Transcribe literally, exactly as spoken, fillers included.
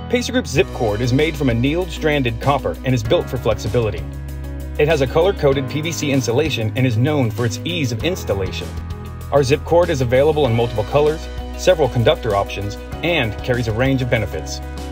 PacerGroup's zip cord is made from annealed stranded copper and is built for flexibility. It has a color-coded P V C insulation and is known for its ease of installation. Our zip cord is available in multiple colors, several conductor options, and carries a range of benefits.